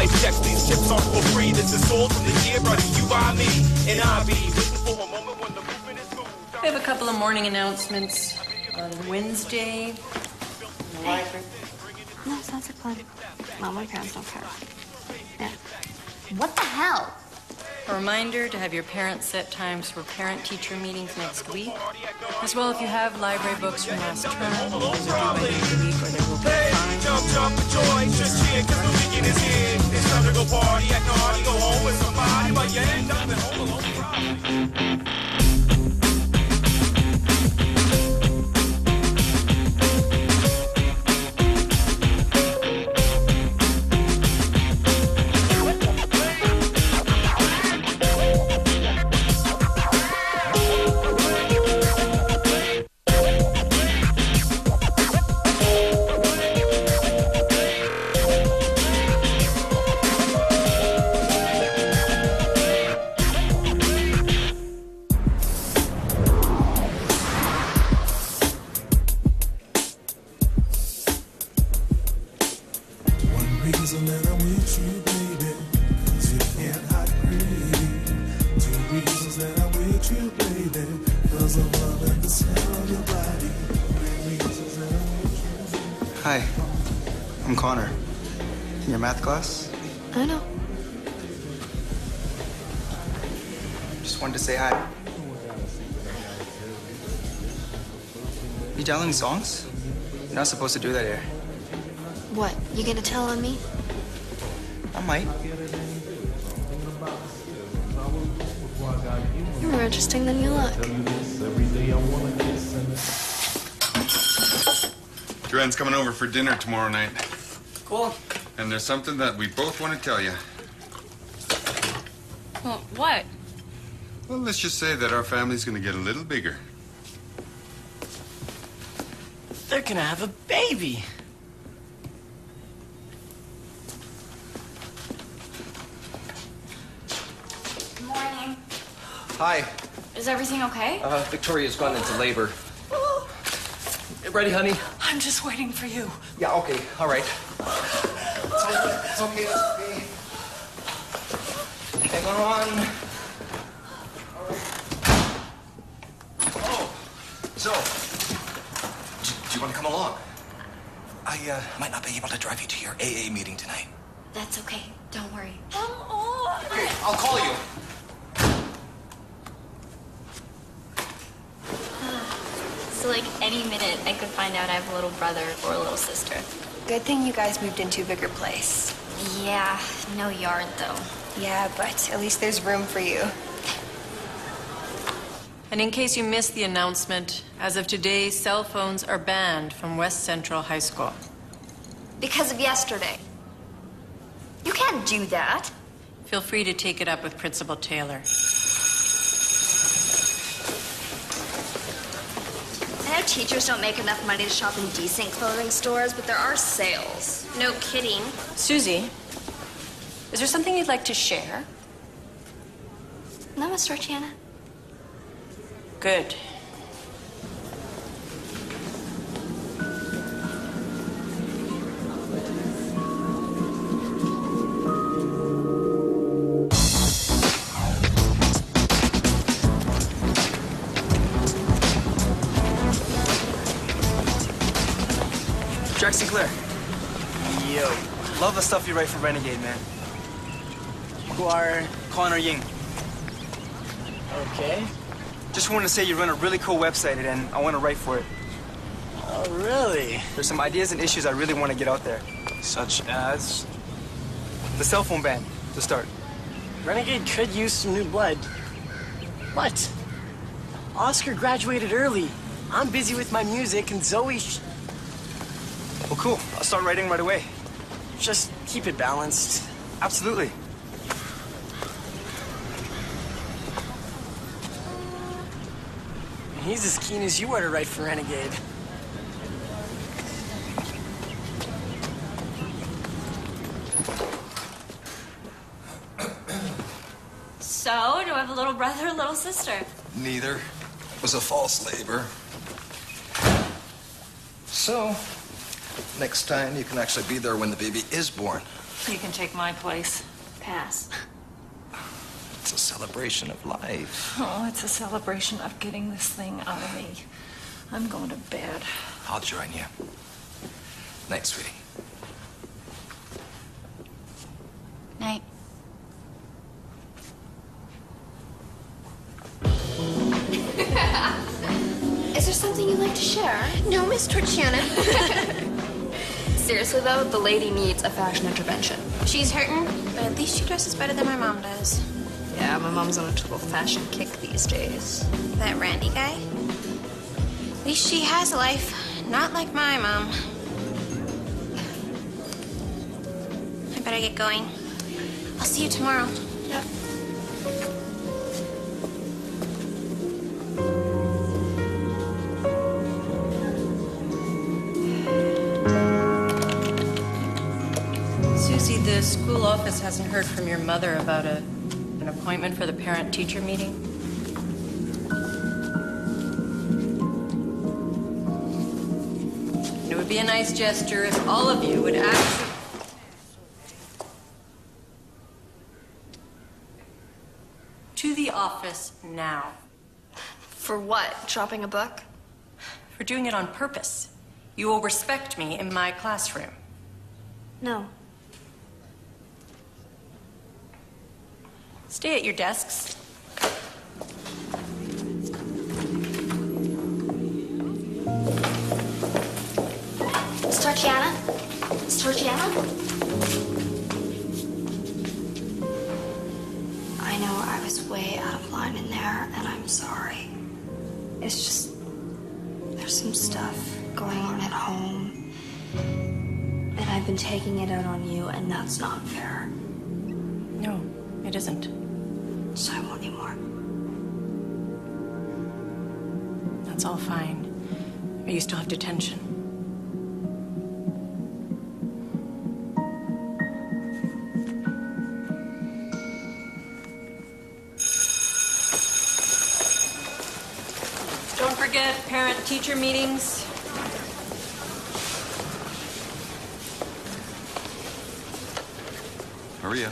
life checks, these chips are for free. This is sold from the year brought to you by me. And I be waiting for a moment when the movement is smooth. We have a couple of morning announcements on Wednesday. In the library. No, sounds like fun. Mom, my parents don't care. Yeah. What the hell? A reminder to have your parents set times for parent-teacher meetings next week. As well, if you have library books from last term, those are due by the end of the week or they will be fined. Jump, jump for joy, just cheer, cause the weekend is here. It's time to go party, act naughty, go home with somebody, but you end up at home alone. Hi, I'm Connor. In your math class? I know. Just wanted to say hi. You downloading songs? You're not supposed to do that here. What? You gonna tell on me? I might. You're more interesting than you look. Joanne's coming over for dinner tomorrow night. Cool. And there's something that we both want to tell you. Well, what? Well, let's just say that our family's going to get a little bigger. They're gonna have a baby. Good morning. Hi. Is everything okay? Victoria's gone into labor. Ready, honey? I'm just waiting for you. Yeah, okay. All right. It's okay. Hang on. Oh, so, do you want to come along? I might not be able to drive you to your AA meeting tonight. That's okay. Don't worry. Okay, I'll call you. So, like, any minute I could find out I have a little brother or a little sister. Good thing you guys moved into a bigger place. Yeah, no yard, though. Yeah, but at least there's room for you. And in case you missed the announcement, as of today, cell phones are banned from West Central High School. Because of yesterday. You can't do that. Feel free to take it up with Principal Taylor. I know teachers don't make enough money to shop in decent clothing stores, but there are sales. No kidding. Susie, is there something you'd like to share? No, Miss Georgiana. Good. Jack Sinclair. Yo. Love the stuff you write for Renegade, man. You are... Connor Ying. Okay. Just wanted to say you run a really cool website and I want to write for it. Oh, really? There's some ideas and issues I really want to get out there. Such as the cell phone ban, to start. Renegade could use some new blood. What? Oscar graduated early. I'm busy with my music and Zoe... Well, cool. I'll start writing right away. Just keep it balanced. Absolutely. He's as keen as you are to write for Renegade. So, do I have a little brother or a little sister? Neither. It was a false labor. So, next time you can actually be there when the baby is born. You can take my place. Pass. It's a celebration of life. Oh, it's a celebration of getting this thing out of me. I'm going to bed. I'll join you. Night, sweetie. Night. Is there something you'd like to share? No, Miss Torchiana. Seriously, though, the lady needs a fashion intervention. She's hurting, but at least she dresses better than my mom does. Yeah, my mom's on a total fashion kick these days. That Randy guy? At least she has a life, not like my mom. I better get going. I'll see you tomorrow. Yep. Susie, the school office hasn't heard from your mother about an appointment for the parent-teacher meeting? It would be a nice gesture if all of you would actually... To the office now. For what? Dropping a book? For doing it on purpose. You will respect me in my classroom. No. Stay at your desks. Storchiana? Storchiana? I know I was way out of line in there, and I'm sorry. It's just... there's some stuff going on at home. And I've been taking it out on you, and that's not fair. No, it isn't. So I won't anymore. That's all fine. But you still have detention. Don't forget parent-teacher meetings. Maria.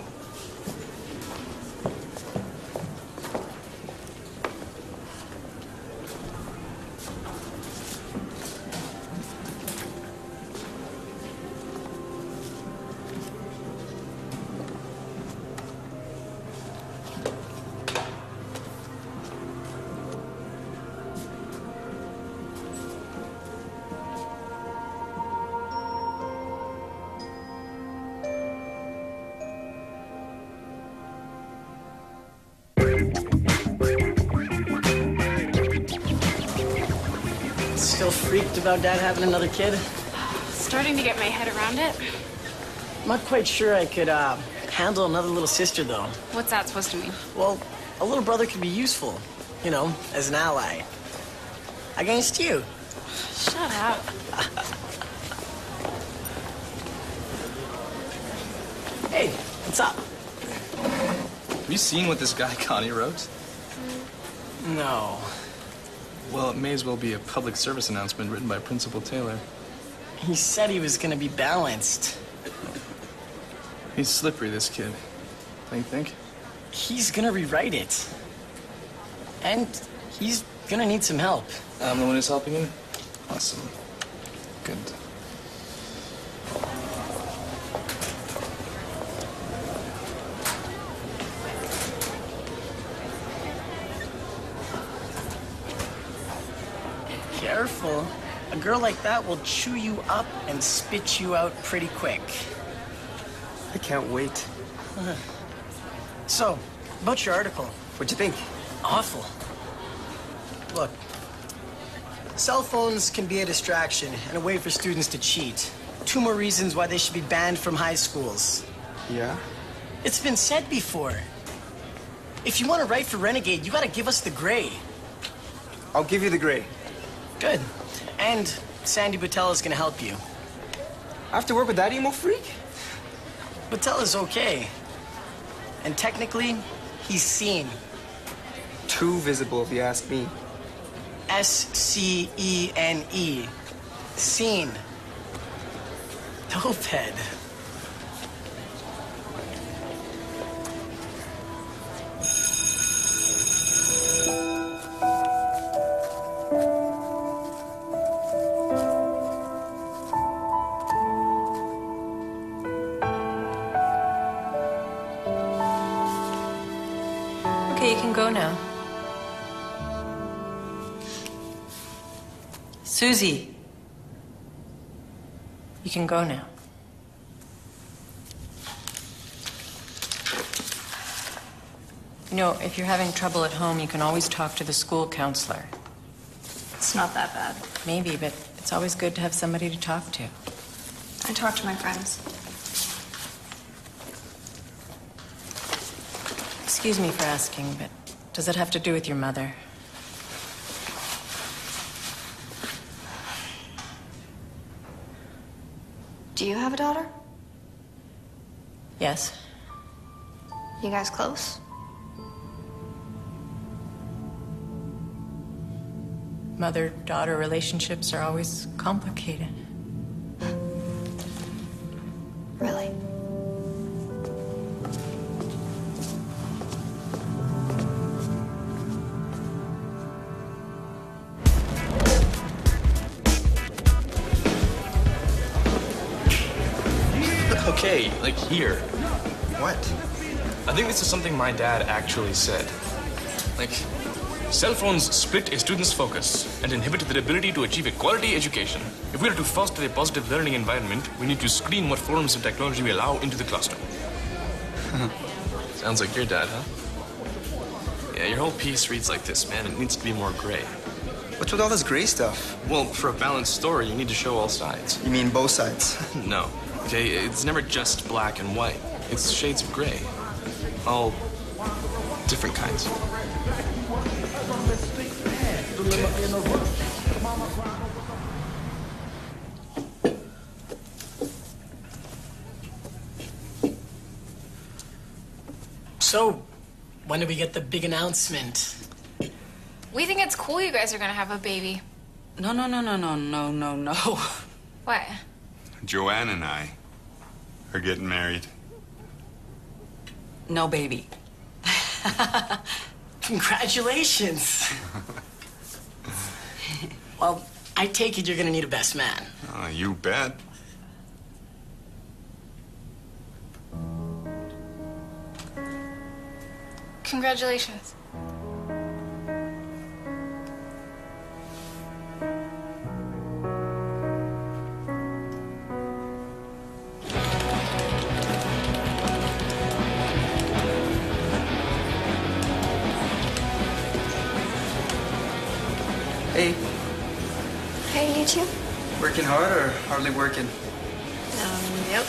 Still freaked about Dad having another kid? Starting to get my head around it. I'm not quite sure I could handle another little sister, though. What's that supposed to mean? Well, a little brother could be useful, you know, as an ally. Against you. Shut up. Hey, what's up? Have you seen what this guy Connie wrote? No. Well, it may as well be a public service announcement written by Principal Taylor. He said he was gonna be balanced. He's slippery, this kid. Don't you think? He's gonna rewrite it. And he's gonna need some help. I'm the one who's helping him? Awesome. Good. Careful. A girl like that will chew you up and spit you out pretty quick. I can't wait. So, about your article. What'd you think? Awful. Look, cell phones can be a distraction and a way for students to cheat. 2 more reasons why they should be banned from high schools. Yeah? It's been said before. If you want to write for Renegade, you gotta give us the gray. I'll give you the gray. Good. And Sandy Botella's gonna help you. I have to work with that emo freak? Botella's okay. And technically, he's seen. Too visible, if you ask me. S-C-E-N-E. Seen. Dope head. you can go now. Susie, you can go now. You know, if you're having trouble at home, you can always talk to the school counselor. It's not that bad. Maybe, but it's always good to have somebody to talk to. I talk to my friends. Excuse me for asking, but does it have to do with your mother? Do you have a daughter? Yes. You guys close? Mother-daughter relationships are always complicated. Really? Okay, like here. What? I think this is something my dad actually said. Like, cell phones split a student's focus and inhibit their ability to achieve a quality education. If we are to foster a positive learning environment, we need to screen what forms of technology we allow into the classroom. Sounds like your dad, huh? Yeah, your whole piece reads like this, man. It needs to be more gray. What's with all this gray stuff? Well, for a balanced story, you need to show all sides. You mean both sides? No. Okay, it's never just black and white. It's shades of gray. All different kinds. So, when do we get the big announcement? We think it's cool you guys are gonna have a baby. No. What? Joanne and I are getting married. No baby. Congratulations. Well, I take it you're gonna need a best man. Oh, you bet. Congratulations. Hey, Hey, you two? working hard or hardly working? Yep.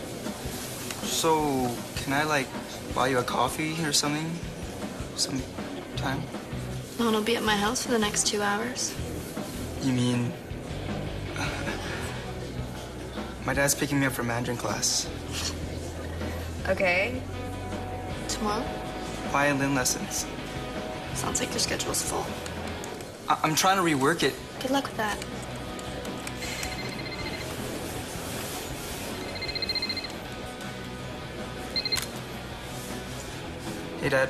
So, can I, like, buy you a coffee or something? Sometime? Mom will be at my house for the next 2 hours. You mean... My dad's picking me up from Mandarin class. Okay. Tomorrow? Violin lessons. Sounds like your schedule's full. I'm trying to rework it. Good luck with that. Hey, Dad.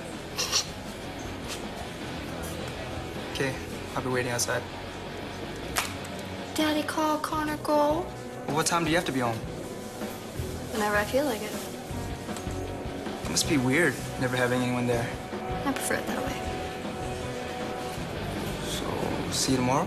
Okay, I'll be waiting outside. Daddy, call Connor, go. Well, what time do you have to be home? Whenever I feel like it. It must be weird, never having anyone there. I prefer it that way. So, see you tomorrow?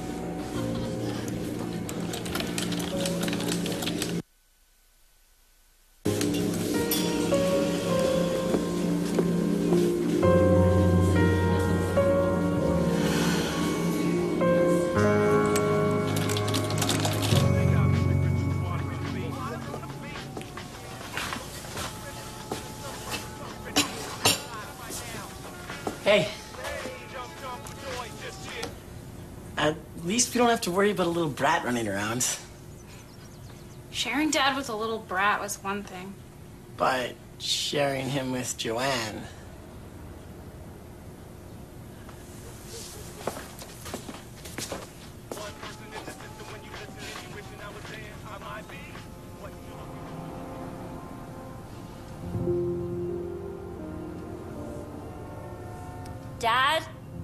Hey. At least we don't have to worry about a little brat running around. Sharing Dad with a little brat was one thing. But sharing him with Joanne. Dad?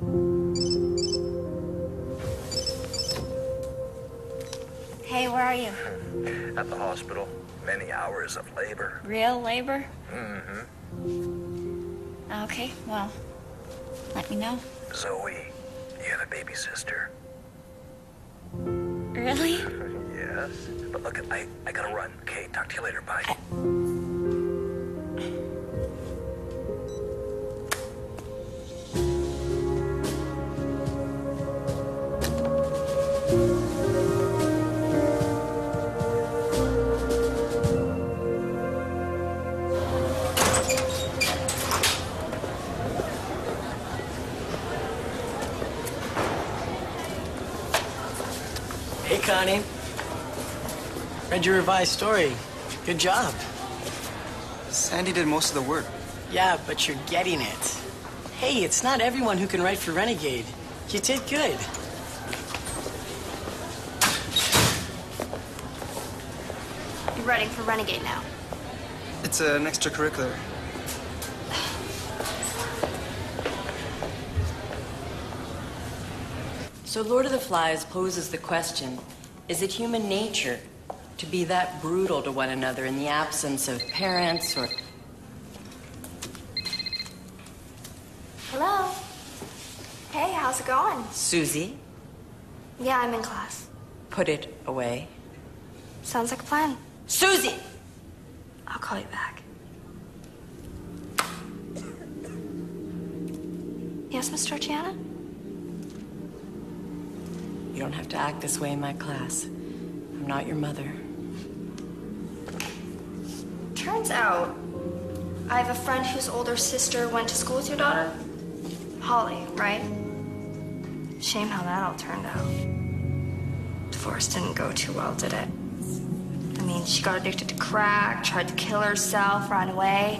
Hey, where are you? At the hospital. Many hours of labor. Real labor? Mm-hmm. Okay, well, let me know. Zoe, you have a baby sister. Really? Yes. But look, I gotta run. Okay, talk to you later. Bye. Hey, Connie. Read your revised story. Good job. Sandy did most of the work. Yeah, but you're getting it. Hey, it's not everyone who can write for Renegade. You did good. You're writing for Renegade now. It's an extracurricular. So Lord of the Flies poses the question, is it human nature to be that brutal to one another in the absence of parents or... Hello? Hey, how's it going? Susie, Yeah, I'm in class. put it away. Sounds like a plan. Susie! I'll call you back. Yes, Miss Georgiana? You don't have to act this way in my class. I'm not your mother. Turns out, I have a friend whose older sister went to school with your daughter. Holly, right? Shame how that all turned out. Divorce didn't go too well, did it? I mean, she got addicted to crack, tried to kill herself, ran away.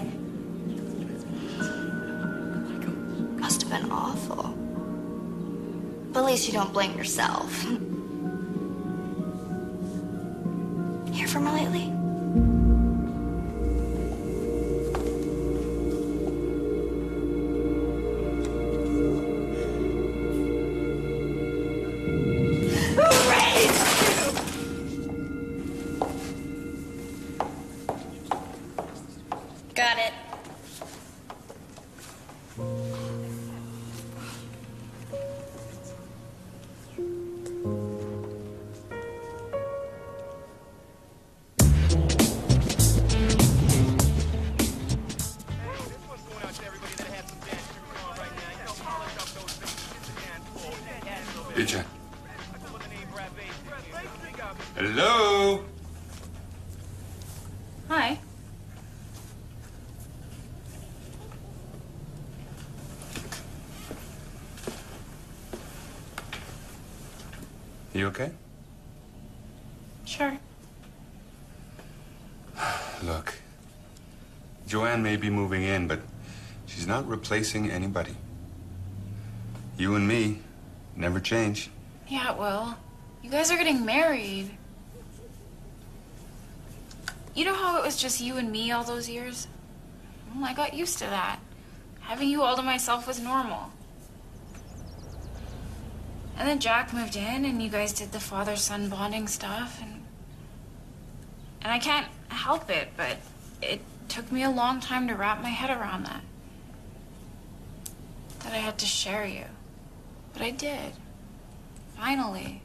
Must have been awful. But at least you don't blame yourself. Hear from her lately? Got it. Teacher. Hello? Hi. You okay? Sure. Look, Joanne may be moving in, but she's not replacing anybody. You and me never change. Yeah, well, you guys are getting married. You know how it was just you and me all those years? Well, I got used to that. Having you all to myself was normal. And then Jack moved in, and you guys did the father-son bonding stuff, and I can't help it, but it took me a long time to wrap my head around that. That I had to share you. But I did. Finally.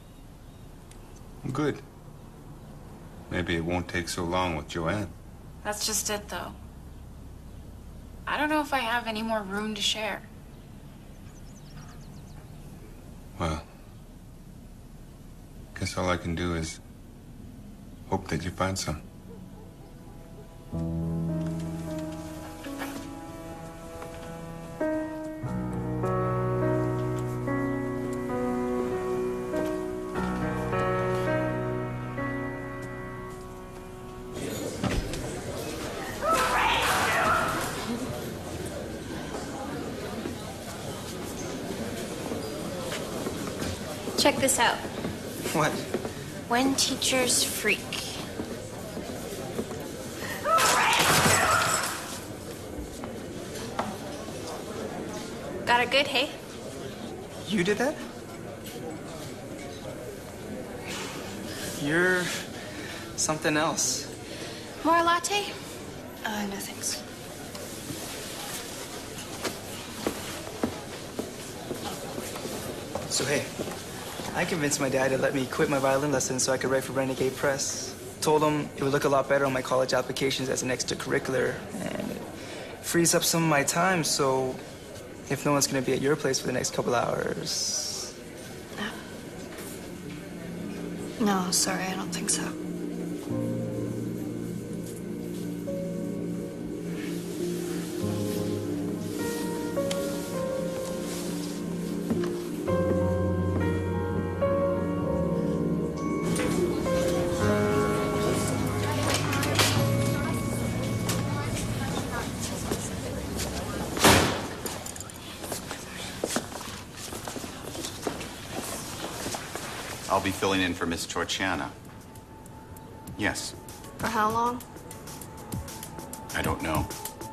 Good. Maybe it won't take so long with Joanne. That's just it, though. I don't know if I have any more room to share. Well, guess all I can do is hope that you find some. Check this out. What? When teachers freak. Got it good, hey? You did that? You're something else. More latte? No thanks. So hey, I convinced my dad to let me quit my violin lessons so I could write for Renegade Press. Told him it would look a lot better on my college applications as an extracurricular, and it frees up some of my time, so if no one's gonna be at your place for the next couple hours... No, sorry, I don't think so. I'll be filling in for Miss Torchiana. Yes. For how long? I don't know.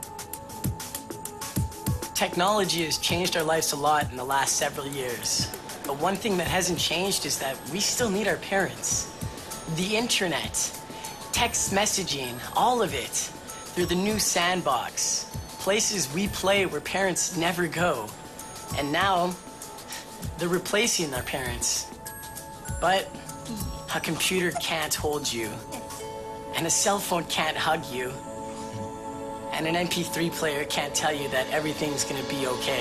Technology has changed our lives a lot in the last several years. But one thing that hasn't changed is that we still need our parents. The internet, text messaging, all of it. They're the new sandbox. Places we play where parents never go. And now, they're replacing our parents. But a computer can't hold you. And a cell phone can't hug you. And an MP3 player can't tell you that everything's gonna be okay.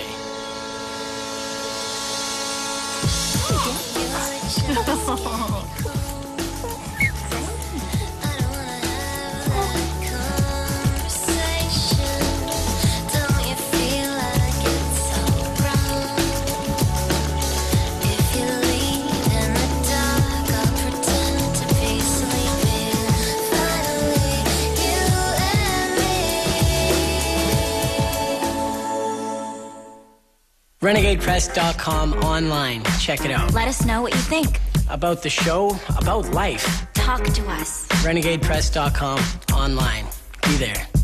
RenegadePress.com online. Check it out. Let us know what you think. About the show, about life. Talk to us. RenegadePress.com online. Be there.